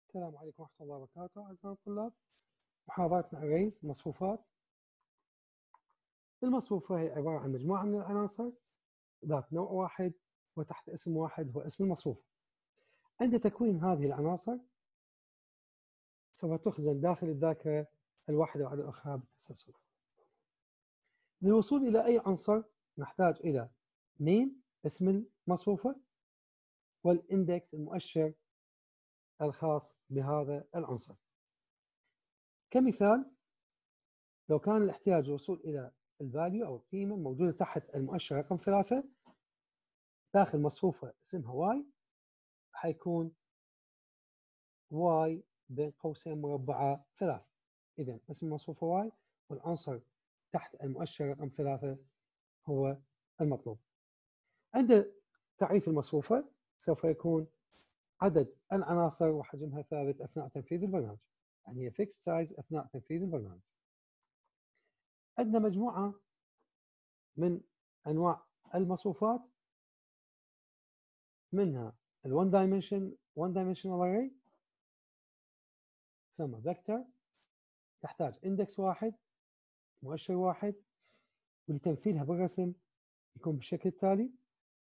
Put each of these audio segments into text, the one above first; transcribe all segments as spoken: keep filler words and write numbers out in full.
السلام عليكم ورحمة الله وبركاته أعزائي الطلاب. محاضرتنا arrays مصفوفات. المصفوفة هي عبارة عن مجموعة من العناصر ذات نوع واحد وتحت اسم واحد هو اسم المصفوفة. عند تكوين هذه العناصر سوف تخزن داخل الذاكرة الواحدة بعد الأخرى بالتسلسل. للوصول إلى أي عنصر نحتاج إلى name اسم المصفوفة والإندكس المؤشر الخاص بهذا العنصر. كمثال، لو كان الاحتياج الوصول إلى الفاليو أو القيمة الموجودة تحت المؤشر رقم ثلاثة داخل مصفوفة اسمها y، حيكون y بين قوسين مربعة ثلاثة. إذا اسم المصفوفة y والعنصر تحت المؤشر رقم ثلاثة هو المطلوب. عند تعريف المصفوفة سوف يكون عدد العناصر وحجمها ثابت أثناء تنفيذ البرنامج، يعني هي fixed size أثناء تنفيذ البرنامج. عندنا مجموعة من أنواع المصفوفات، منها ال one dimension one dimensional array تسمى vector، تحتاج index واحد مؤشر واحد، ولتمثيلها بالرسم يكون بالشكل التالي.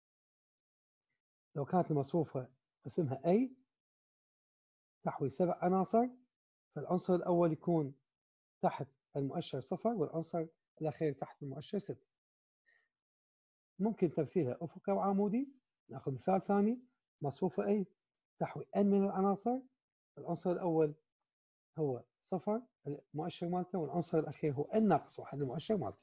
لو كانت المصفوفة اسمها A تحوي سبع عناصر، فالعنصر الأول يكون تحت المؤشر صفر والعنصر الأخير تحت المؤشر ستة. ممكن تمثيلها أفقي وعمودي. نأخذ مثال ثاني، مصفوفة A تحوي n من العناصر، العنصر الأول هو صفر المؤشر مالته والعنصر الأخير هو n ناقص واحد المؤشر مالته.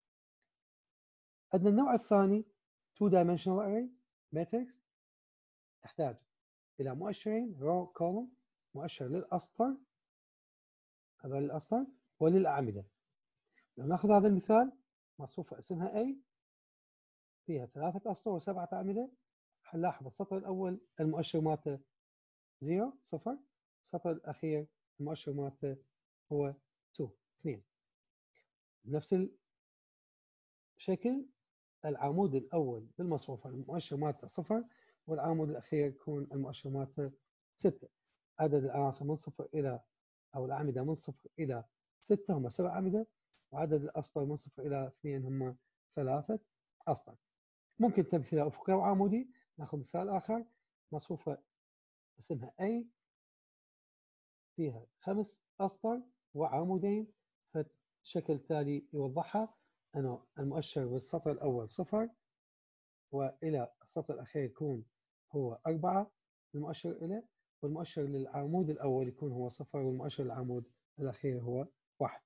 عندنا النوع الثاني two dimensional array matrix، تحتاج إلى مؤشرين row column، مؤشر للأسطر هذا للأسطر وللأعمدة. لو ناخذ هذا المثال، مصفوفة اسمها A فيها ثلاثة أسطر وسبعة أعمدة، حنلاحظ السطر الأول المؤشر مالته زيرو صفر، السطر الأخير المؤشر مالته هو two اثنين. بنفس الشكل العمود الأول بالمصفوفة المؤشر مالته صفر، والعمود الأخير يكون المؤشر مالته ستة. عدد العناصر من صفر إلى أو الأعمدة من صفر إلى ستة هم سبع أعمدة، وعدد الأسطر من صفر إلى اثنين هم ثلاثة أسطر. ممكن تمثيلها أفقي وعمودي. ناخذ مثال آخر، مصفوفة اسمها A فيها خمس أسطر وعمودين، فالشكل التالي يوضحها أنه المؤشر بالسطر الأول صفر وإلى السطر الأخير يكون هو أربعة المؤشر إليه، والمؤشر للعمود الأول يكون هو صفر والمؤشر للعمود الأخير هو واحد.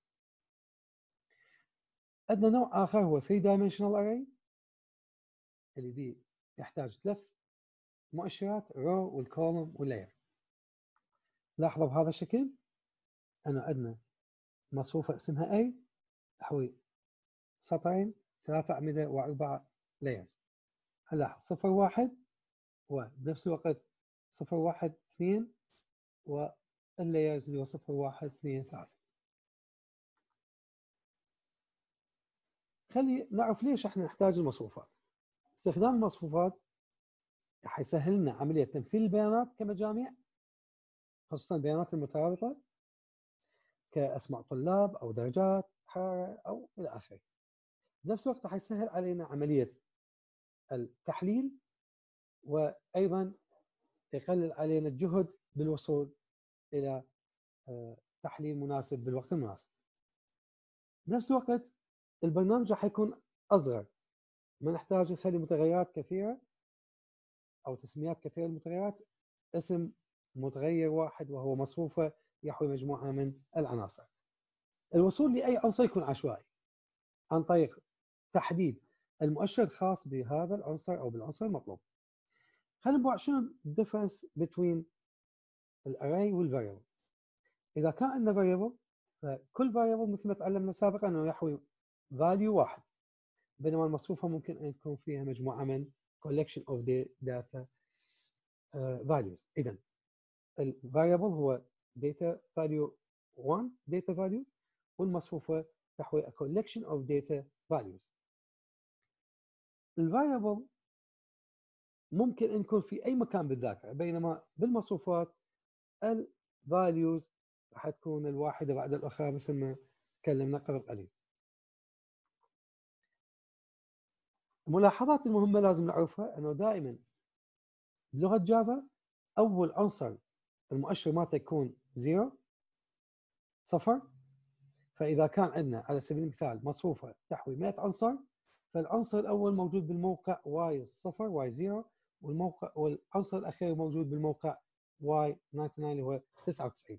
عندنا نوع آخر هو three dimensional array اللي بيه يحتاج ثلاث مؤشرات row والكولوم واللاير. لاحظوا بهذا الشكل أنه عندنا مصفوفة اسمها A تحوي سطرين ثلاثة أعمدة وأربعة لايرز. هنلاحظ صفر واحد وبنفس الوقت صفر واحد اثنين واللايرز اللي هو صفر واحد اثنين ثلاثة. خلي نعرف ليش احنا نحتاج المصفوفات. استخدام المصفوفات حيسهل لنا عملية تمثيل البيانات كمجاميع، خصوصا البيانات المترابطة كأسماء طلاب أو درجات حرارة أو إلى آخره. بنفس الوقت حيسهل علينا عملية التحليل، وأيضا يقلل علينا الجهد بالوصول إلى تحليل مناسب بالوقت المناسب. بنفس الوقت البرنامج راح يكون أصغر، ما نحتاج نخلي متغيرات كثيرة أو تسميات كثيرة للمتغيرات، اسم متغير واحد وهو مصفوفة يحوي مجموعة من العناصر. الوصول لأي عنصر يكون عشوائي عن طريق تحديد المؤشر الخاص بهذا العنصر أو بالعنصر المطلوب. خلينا نبغى شنو الديفرنس بين الاري والفاريبل. إذا كان عندنا variable فكل variable مثل ما تعلمنا سابقا أنه يحوي value واحد، بينما المصفوفة ممكن أن يكون فيها مجموعة من collection of data uh, values. إذن ال variable هو data value one data value، والمصفوفة تحوي a collection of data values. ال variable ممكن أن يكون في أي مكان بالذاكرة، بينما بالمصفوفات values راح تكون الواحدة بعد الأخرى مثل ما تكلمنا قبل قليل. الملاحظات المهمة لازم نعرفها أنه دائما بلغة جافا أول عنصر المؤشر مالته يكون زيرو صفر، فإذا كان عندنا على سبيل المثال مصفوفة تحوي مئة عنصر، فالعنصر الأول موجود بالموقع واي صفر واي زيرو، والموقع والعنصر الأخير موجود بالموقع واي تسعة وتسعين اللي هو تسعة وتسعين.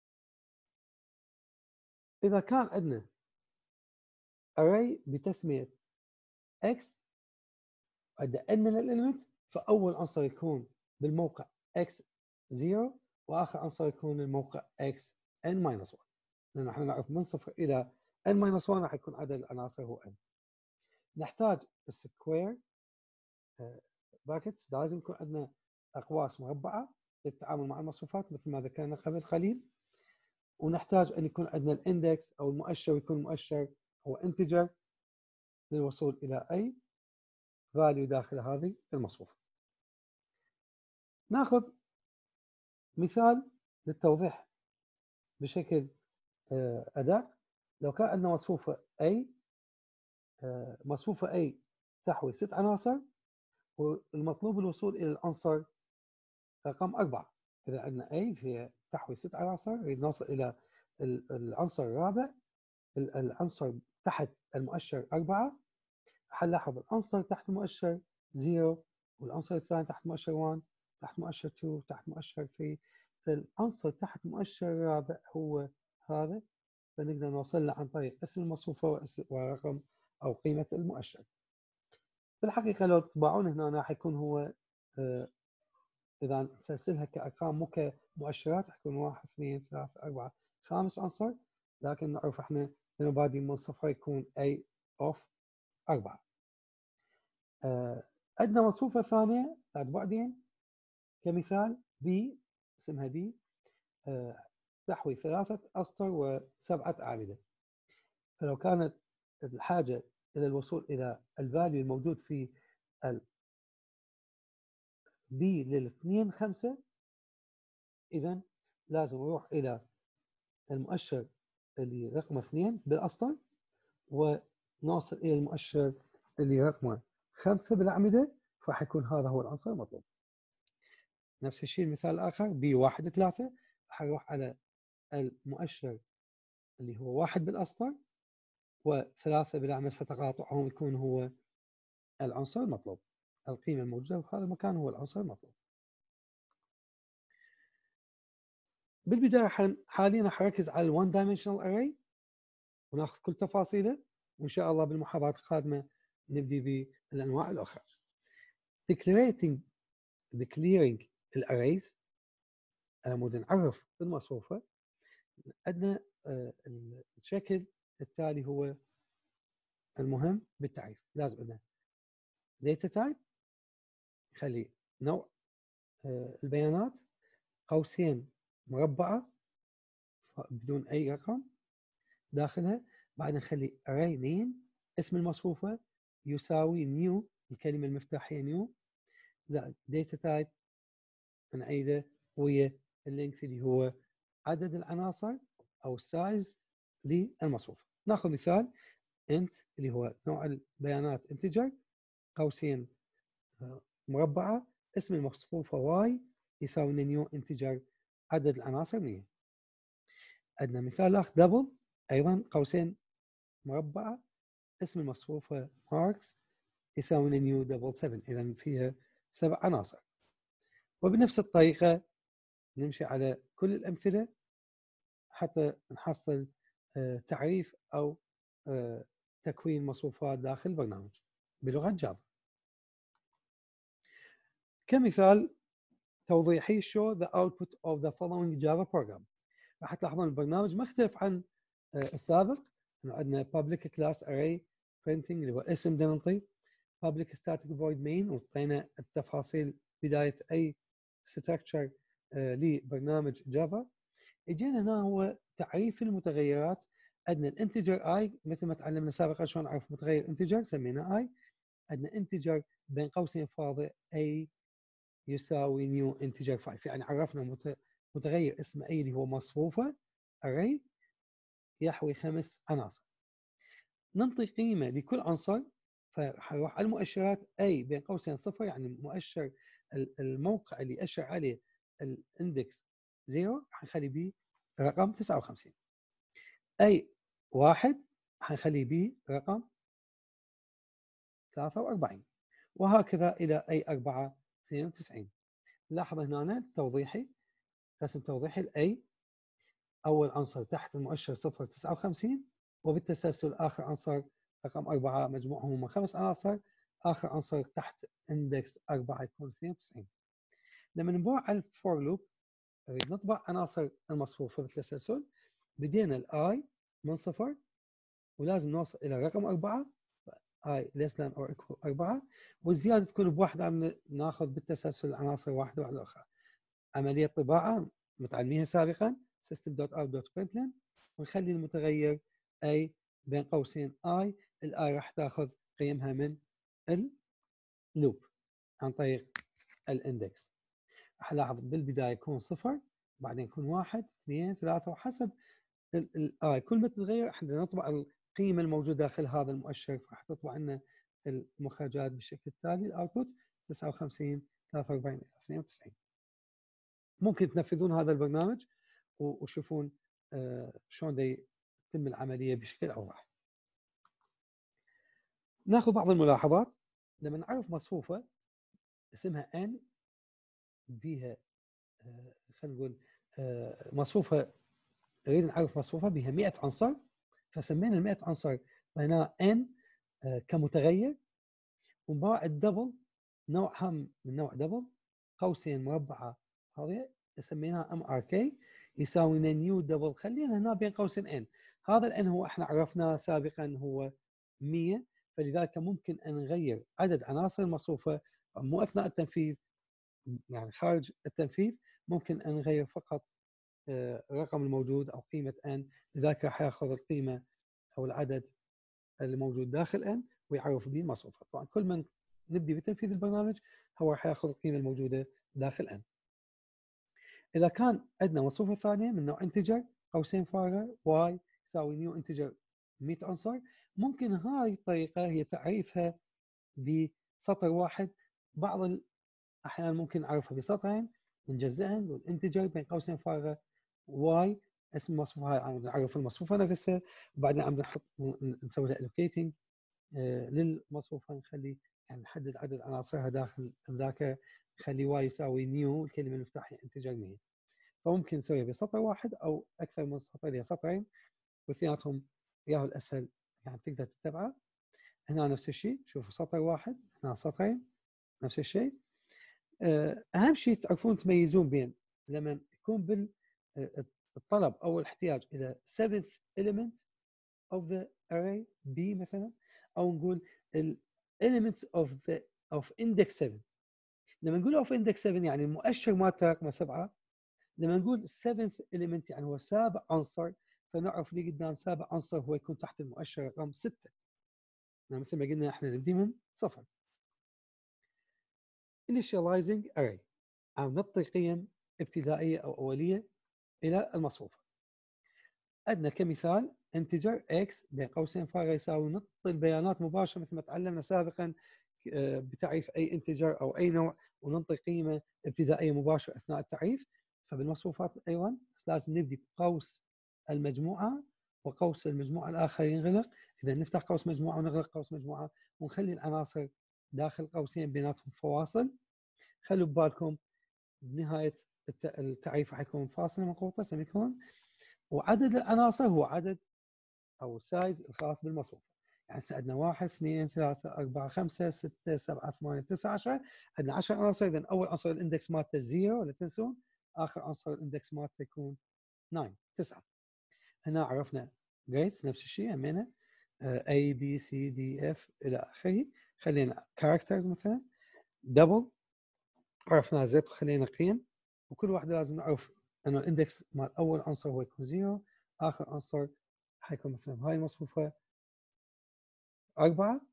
إذا كان عندنا array بتسمية x عندنا n من الإليمنت، فأول عنصر يكون بالموقع x زيرو وآخر عنصر يكون الموقع x n minus واحد، لأن احنا نعرف من صفر إلى n minus واحد راح يكون عدد العناصر هو n. نحتاج سكوير باكتس، لازم يكون عندنا أقواس مربعة للتعامل مع المصفوفات مثل ما ذكرنا قبل قليل، ونحتاج أن يكون عندنا الاندكس أو المؤشر يكون مؤشر هو انتجر للوصول إلى أي value داخل هذه المصفوفة. ناخذ مثال للتوضيح بشكل أداء. لو كان عندنا مصفوفة A، مصفوفة A تحوي ست عناصر والمطلوب الوصول إلى العنصر رقم أربعة. إذا عندنا A في تحوي ست عناصر نريد نوصل إلى العنصر الرابع، العنصر تحت المؤشر أربعة، حنلاحظ العنصر تحت مؤشر صفر والعنصر الثاني تحت مؤشر واحد، تحت مؤشر اثنين، تحت مؤشر ثلاثة، فالعنصر تحت مؤشر الرابع هو هذا، فنقدر نوصل له عن طريق اسم المصفوفة ورقم أو قيمة المؤشر. في الحقيقة لو تتبعون هنا راح يكون هو آه إذا نسلسلها كأرقام مو كمؤشرات راح يكون واحد اثنين ثلاثة أربعة خامس عنصر، لكن نعرف احنا انه بادئ من صفر يكون A of أربعة. آه عندنا مصفوفة ثانية ذات بعدين كمثال B، اسمها B، آه تحوي ثلاثة أسطر وسبعة أعمدة. فلو كانت الحاجة إلى الوصول إلى الفاليو الموجود في ال B للاثنين خمسة، إذا لازم نروح إلى المؤشر اللي رقمه اثنين بالأسطر ونوصل إلى المؤشر اللي رقمه خمسة بالأعمدة، فراح يكون هذا هو العنصر المطلوب. نفس الشيء المثال الآخر B واحد ثلاثة، راح نروح على المؤشر اللي هو واحد بالأسطر وثلاثة بالأعمدة، فتقاطعهم يكون هو العنصر المطلوب. القيمة الموجودة في هذا المكان هو العنصر المطلوب. بالبداية حاليا راح أركز على الون دايمنشنال أري وناخذ كل تفاصيله، وإن شاء الله بالمحاضرات القادمة نبدي بالأنواع الأخرى. declaring declaring الأريز على مود نعرف المصفوفة، عندنا الشكل التالي هو المهم بالتعريف. لازم عندنا data type نخلي نوع البيانات قوسين مربعة بدون أي رقم داخلها، بعدين نخلي array name اسم المصفوفة يساوي new الكلمة المفتاحية new زائد data type نعيده ويا اللينك اللي هو عدد العناصر أو السايز للمصفوفة. ناخذ مثال int اللي هو نوع البيانات integer قوسين مربعة اسم المصفوفة y يساوي new integer عدد العناصر مية. عندنا مثال آخر double أيضا قوسين مربعة اسم المصفوفة marks يساوي new double سبعة، إذا فيها سبع عناصر. وبنفس الطريقة نمشي على كل الأمثلة حتى نحصل تعريف أو تكوين مصفوفات داخل البرنامج بلغة جافا. كمثال توضيحي show the output of the following Java program. راح تلاحظون البرنامج مختلف عن السابق، انه عندنا public class array printing اللي هو اسم بدنا نعطيه، public static void main وعطينا التفاصيل بداية أي structure لبرنامج جافا. اجينا هنا هو تعريف المتغيرات. عندنا الانتجر i مثل ما تعلمنا سابقا شلون نعرف متغير انتجر سميناه i. عندنا انتجر بين قوسين فاضي a يساوي new integer خمسة، يعني عرفنا متغير اسمه اي اللي هو مصفوفه array يحوي خمس عناصر. ننطي قيمه لكل عنصر، فحنروح على المؤشرات اي بين قوسين صفر، يعني مؤشر الموقع اللي اشر عليه الاندكس زيرو حنخلي به رقم تسعة وخمسين. اي واحد حنخلي به رقم ثلاثة وأربعين، وهكذا الى اي أربعة اثنين وتسعين. لاحظ هنا توضيحي، رسم توضيحي الاي اول عنصر تحت المؤشر صفر تسعة وخمسين، وبالتسلسل اخر عنصر رقم أربعة مجموعهم هم خمس عناصر، اخر عنصر تحت اندكس أربعة يكون اثنين وتسعين. لما نبوع على الفور لوب نريد نطبع عناصر المصفوفه بالتسلسل، بدينا الاي من صفر ولازم نوصل الى رقم أربعة، i less than or equal أربعة، والزياده تكون بواحد، عم ناخذ بالتسلسل عناصر واحده بعد الاخرى. عمليه طباعه متعلميها سابقا system.out.println، ونخلي المتغير اي بين قوسين i، الاي راح تاخذ قيمها من اللوب عن طريق الاندكس. راح الاحظ بالبدايه يكون صفر، بعدين يكون واحد اثنين ثلاثه، وحسب الاي كل ما تتغير احنا نطبع القيمه الموجوده داخل هذا المؤشر، فراح تطبع لنا المخرجات بالشكل التالي. الاوتبوت تسعة وخمسين ثلاثة وأربعين اثنين وتسعين. ممكن تنفذون هذا البرنامج وشوفون شلون تتم العمليه بشكل اوضح. ناخذ بعض الملاحظات. لما نعرف مصفوفه اسمها n بها خلينا نقول مصفوفه، نريد نعرف مصفوفه بها مئة عنصر، فسمينا ال مئة عنصر هنا n كمتغير، ونباع الدبل نوعها من نوع دبل قوسين مربعه هذه سميناها ام ار كي يساوي نيو دبل، خلينا هنا بين قوسين n. هذا الان هو احنا عرفناه سابقا هو مئة، فلذلك ممكن ان نغير عدد عناصر المصفوفه مو اثناء التنفيذ، يعني خارج التنفيذ ممكن ان نغير فقط الرقم الموجود او قيمه n، لذلك راح ياخذ القيمه او العدد الموجود داخل n ويعرف به المصفوفه. طبعا كل من نبدي بتنفيذ البرنامج هو راح ياخذ القيمه الموجوده داخل n. اذا كان عندنا مصفوفه ثانيه من نوع انتجر قوسين فارغه y يساوي نيو انتجر مئة عنصر، ممكن هاي الطريقه هي تعريفها بسطر واحد، بعض الاحيان ممكن نعرفها بسطرين ونجزئهن، والانتجر بين قوسين فارغه y اسم المصفوفه هاي عم نعرف المصفوفه نفسها، وبعدين عم نحط نسوي لها allocating للمصفوفه، نخلي يعني نحدد عدد عناصرها داخل الذاكره، نخلي y يساوي نيو الكلمه المفتاحيه انتجر مئة. فممكن نسويها بسطر واحد او اكثر من سطر، هي سطرين واثنيناتهم ياهو الاسهل يعني تقدر تتبعه. هنا نفس الشيء، شوفوا سطر واحد هنا سطرين نفس الشيء. اهم شيء تعرفون تميزون بين لما يكون بالطلب او الاحتياج الى seventh element of the array b مثلا، او نقول ال elements of the of index seven. لما نقول of index seven يعني المؤشر مالته رقم سبعة، لما نقول seventh element يعني هو سابع عنصر، فنعرف لي قدام سابع عنصر هو يكون تحت المؤشر رقم ستة، يعني مثل ما قلنا احنا نبدي من صفر. initializing array عم نعطي قيم ابتدائيه او اوليه الى المصفوفه. عندنا كمثال انتجر x بين قوسين فارغه يساوي نعطي البيانات مباشره مثل ما تعلمنا سابقا بتعريف اي انتجر او اي نوع، وننطي قيمه ابتدائيه مباشره اثناء التعريف. فبالمصفوفات ايضا بس لازم نبدي بقوس المجموعه وقوس المجموعه الاخر ينغلق، اذا نفتح قوس مجموعه ونغلق قوس مجموعه، ونخلي العناصر داخل قوسين بيناتهم فواصل. خلوا ببالكم بنهايه التعريف راح يكون فاصله منقوطه سيميكولون، وعدد العناصر هو عدد او السايز الخاص بالمصفوفه. يعني عندنا واحد اثنين ثلاثة أربعة خمسة ستة سبعة ثمانية تسعة عشرة، عندنا عشرة عناصر، اذا اول عنصر الاندكس مالته زيرو ولا تنسون، اخر عنصر الاندكس مالته يكون تسعة تسعة. هنا عرفنا جريدز نفس الشيء همينه A B C D F الى اخره. خلينا كاركترز مثلا دبل عرفنا زد وخلينا قيم، وكل واحده لازم نعرف انه الاندكس مال اول عنصر هو يكون زيرو، اخر عنصر حيكون مثلا هاي المصفوفه أربعة،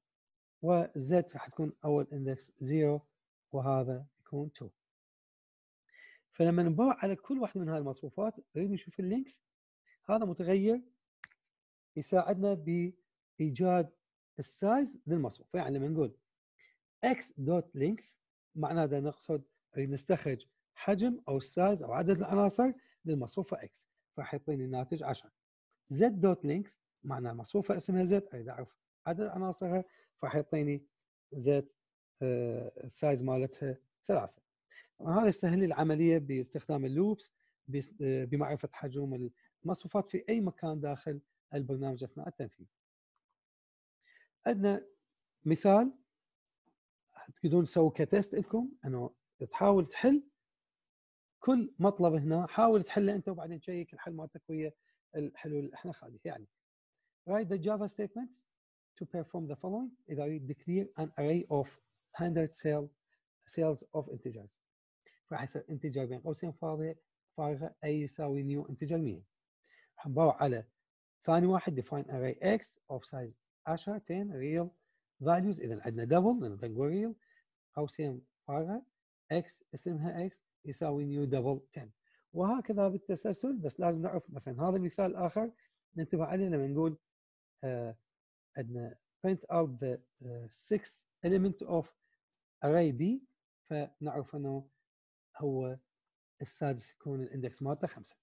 وزد راح تكون اول اندكس زيرو وهذا يكون اثنين. فلما نباوع على كل واحده من هذه المصفوفات نريد نشوف اللينث، هذا متغير يساعدنا بايجاد السايز للمصفوفه. يعني لما نقول x دوت length معناه نقصد نريد نستخرج حجم او السايز او عدد العناصر للمصفوفه x، فراح يعطيني الناتج عشرة. z دوت length معناه مصفوفه اسمها z اريد اعرف عدد عناصرها، فراح يعطيني z السايز مالتها ثلاثة. هذا يسهل لي العمليه باستخدام اللوبس بمعرفه حجم المصفوفات في اي مكان داخل البرنامج اثناء التنفيذ. عندنا مثال تقدرون تسووا كتست لكم انه تحاول تحل كل مطلب هنا، حاول تحله انت وبعدين تشيك الحل مالتك ويا الحلول اللي احنا خاليه. يعني write the Java statements to perform the following. اذا اريد declare an array of one hundred cell cells of integers، راح يصير integer بين قوسين فاضيه فارغه اي يساوي نيو انتجر مية. راح نباوع على ثاني واحد define array x of size عشرة ten real values. اذا عندنا double لان نقول real قوسين فارغه x اسمها x يساوي نيو دبل عشرة، وهكذا بالتسلسل. بس لازم نعرف مثلا هذا المثال الاخر ننتبه عليه لما نقول آه عندنا print out the uh, sixth element of array b، فنعرف انه هو السادس يكون الاندكس مالته خمسة.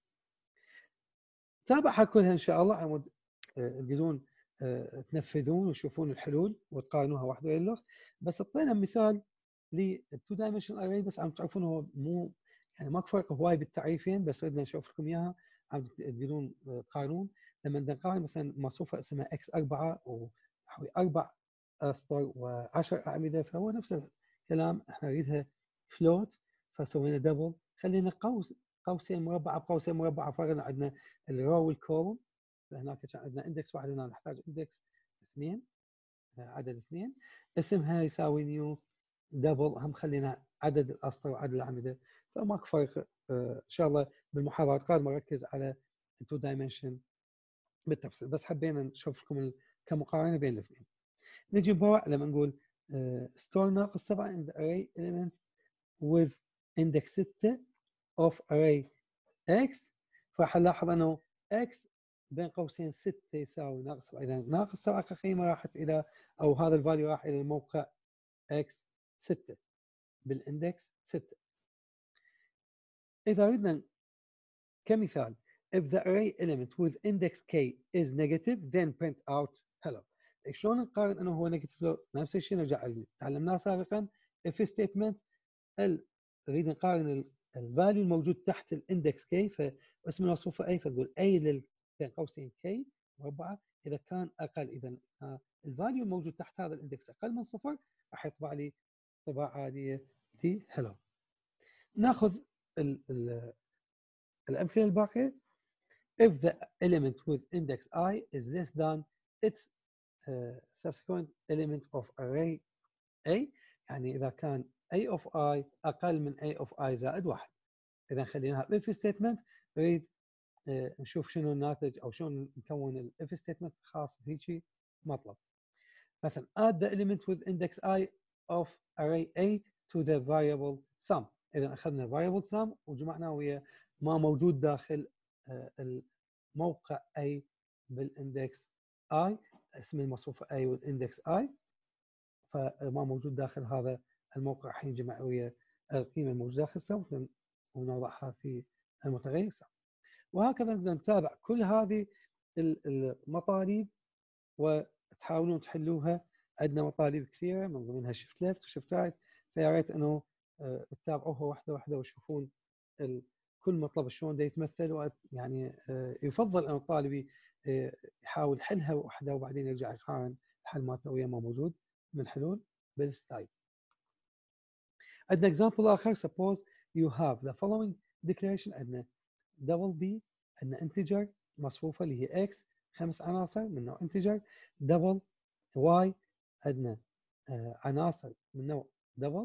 تابعها كلها ان شاء الله عمود تقدرون آه تنفذون وتشوفون الحلول وتقارنوها واحد ويا الاخر. بس اعطينا مثال للتو دايمنشن اري، بس عم تعرفون هو مو يعني ماكو فرق هواي بالتعريفين، بس ردنا نشوف لكم اياها عم تقدرون تقارنون. لما نقارن مثلا مصفوفه اسمها اكس أربعة وحوالي اربع اسطر وعشر اعمده، فهو نفس الكلام احنا نريدها فلوت، فسوينا دبل، خلينا قوس قوسين مربعه بقوسين مربعه، فرقنا عندنا الرو والكولوم. فهناك كان عندنا اندكس واحد، هنا نحتاج اندكس اثنين، عدد اثنين اسمها يساوي نيو دبل، هم خلينا عدد الاسطر وعدد الاعمده، فماكو فرق. ان شاء الله بالمحاضرات القادمه نركز على التو دايمنشن بالتفصيل، بس حبينا نشوف لكم كمقارنه بين الاثنين. نجي نبوع لما نقول ستور ناقص سبعة in the array element with index ستة of array x، فراح نلاحظ انه x بين قوسين ستة يساوي ناقص سبعة، اذا ناقص سبعة كقيمه راحت الى او هذا الفاليو راح الى الموقع x ستة بالاندكس ستة. اذا ردنا كمثال if the array element with index k is negative then print out hello. شلون نقارن انه هو نيجاتيف لو؟ نفس الشيء نرجع اللي تعلمناه سابقا if statement، نريد نقارن الفاليو الموجود تحت الاندكس k، فاسم المصفوفه اي فنقول اي لل بين قوسين k مربعه، اذا كان اقل اذا الفاليو الموجود تحت هذا الاندكس اقل من صفر راح يطبع لي طباعه عاديه دي hello. ناخذ ال ال الامثله الباقيه. if the element with index I is less than its uh, subsequent element of array A، يعني إذا كان A of I أقل من A of I زائد واحد. إذا خليناها if statement، نريد uh, نشوف شنو الناتج أو شلون نكون ال if statement خاص بهيجي مطلب. مثلا add the element with index I of array A to the variable sum. إذا أخذنا variable sum وجمعناه ويا ما موجود داخل uh, موقع A بالاندكس I، اسم المصفوفة A والاندكس I، فما موجود داخل هذا الموقع راح ينجمع ويا القيمة الموجودة داخل السم ونوضعها في المتغير سم. وهكذا نقدر نتابع كل هذه المطالب وتحاولون تحلوها. عندنا مطالب كثيرة من ضمنها شيفت ليفت وشيفت رايت، فيا ريت انه تتابعوها واحدة واحدة وتشوفون كل مطلب شلون ده يتمثل. يعني يفضل ان الطالب يحاول حلها وحده وبعدين يرجع يقارن الحل مالته ويا ما موجود من حلول بالسلايد. عندنا example اخر suppose you have the following declaration. عندنا double b، عندنا integer مصفوفه اللي هي x خمس عناصر من نوع integer، double y عندنا عناصر من نوع double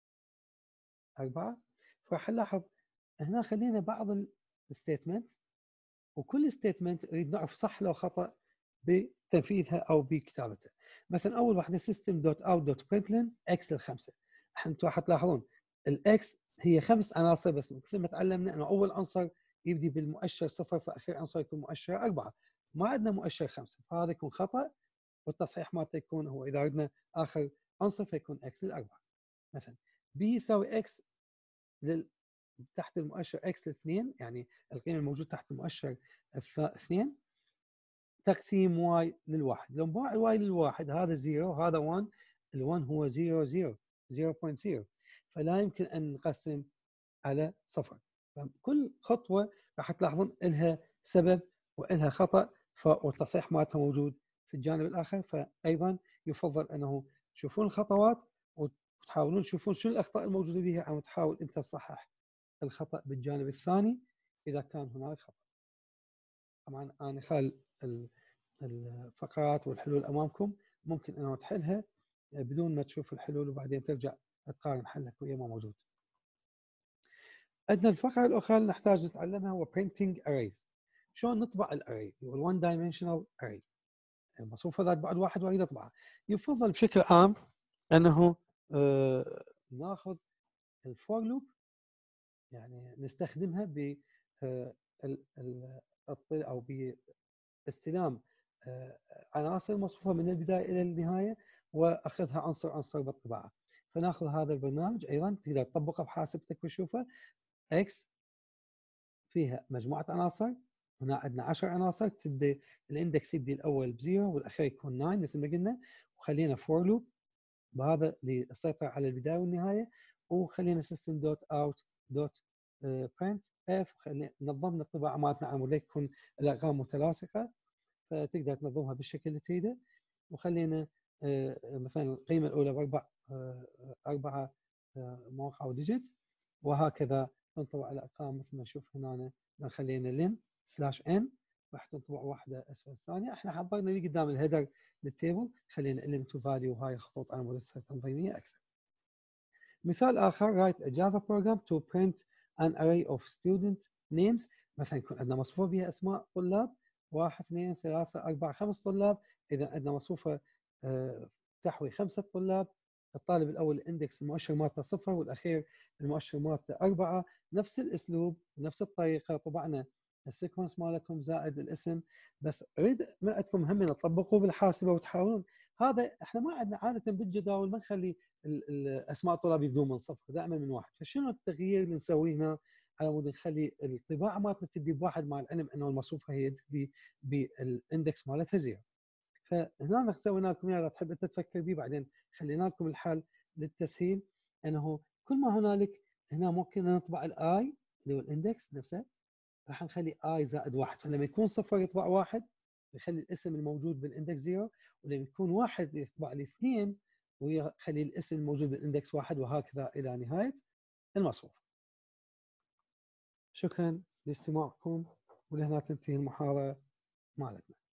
أربعة. فراح نلاحظ هنا خلينا بعض الستيتمنت وكل ستيتمنت نريد نعرف صح لو خطأ بتنفيذها او بكتابتها. مثلا اول واحده system.out.println x للخمسه، انتم راح تلاحظون الاكس هي خمس عناصر بس، مثل ما تعلمنا انه اول عنصر يبدي بالمؤشر صفر فاخر عنصر يكون مؤشر اربعه، ما عندنا مؤشر خمسه، فهذا يكون خطا، والتصحيح مالته يكون هو اذا عندنا اخر عنصر فيكون اكس للاربعه. مثلا بي يساوي اكس لل تحت المؤشر اكس لاثنين، يعني القيمه الموجوده تحت المؤشر اثنين تقسيم واي للواحد. لو باع الواي للواحد هذا زيرو هذا واحد، ال1 هو زيرو زيرو صفر فاصلة صفر، فلا يمكن ان نقسم على صفر. فكل خطوه راح تلاحظون لها سبب والها خطا، والتصحيح مالتها موجود في الجانب الاخر. فايضا يفضل انه تشوفون الخطوات وتحاولون تشوفون شنو الاخطاء الموجوده بها، او تحاول انت تصحح الخطا بالجانب الثاني اذا كان هناك خطا. طبعا انا خال الفقرات والحلول امامكم، ممكن انه تحلها بدون ما تشوف الحلول وبعدين ترجع تقارن حلك ويا ما موجود. عندنا الفقره الاخرى اللي نحتاج نتعلمها هو printing arrays. شلون نطبع الاري، هو الون دايمنشنال اري، مصفوفه ذات بعد واحد واريد اطبعها. يفضل بشكل عام انه آه ناخذ الفور لوب، يعني نستخدمها ب آه او باستلام آه عناصر مصفوفه من البدايه الى النهايه، واخذها عنصر عنصر بالطباعه. فناخذ هذا البرنامج، ايضا تقدر تطبقه بحاسبتك وتشوفه. اكس فيها مجموعه عناصر، هنا عندنا عشر عناصر، تبدا الاندكس يبدي الاول بزيرو والاخير يكون تسعة مثل ما قلنا، وخلينا فور لوب بهذا للسيطره على البدايه والنهايه، وخلينا سيستم دوت اوت دوت برنت اف، نظمنا الطباعه مالتنا على مود يكون الارقام متلاصقه، فتقدر تنظمها بالشكل اللي تريده. وخلينا مثلا القيمه الاولى باربع اربعه مواقع وديجيت، وهكذا تنطبع الارقام مثل ما نشوف هنا. خلينا لين سلاش ان راح تنطبع واحده اسفل الثانيه. احنا حضرنا لي قدام الهيدر للتيبل، خلينا element to value وهاي الخطوط على مود تصير تنظيميه اكثر. مثال اخر write a Java program to print an array of student names. مثلا يكون عندنا مصفوفه بها اسماء طلاب، واحد اثنين ثلاثه اربعه خمس طلاب، اذا عندنا مصفوفه أه تحوي خمسه طلاب، الطالب الاول الاندكس المؤشر مالته صفر والاخير المؤشر مالته اربعه، نفس الاسلوب نفس الطريقه طبعنا السيكونس مالتهم زائد الاسم. بس اريد من عندكم هم تطبقوا بالحاسبه وتحاولون. هذا احنا ما عندنا عاده بالجداول ما نخلي الاسماء الطلاب يبدون من صفر، دائما من واحد. فشنو التغيير اللي نسويه هنا على مود نخلي الطباعه مالتنا تبدي بواحد، مع العلم انه المصفوفه هي تبدي بالاندكس مالتها زيرو. فهنا سوينا لكم اياه، اذا تحب انت تفكر به بعدين خلينا لكم الحل للتسهيل، انه كل ما هنالك هنا ممكن نطبع الاي اللي هو الاندكس نفسه، راح نخلي اي زائد واحد، فلما يكون صفر يطبع واحد ويخلي الاسم الموجود بالاندكس زيرو، ولما يكون واحد يطبع لي اثنين ويخلي الاسم الموجود بالاندكس واحد، وهكذا الى نهايه المصفوفه. شكرا لاستماعكم، ولهنا تنتهي المحاضره مالتنا.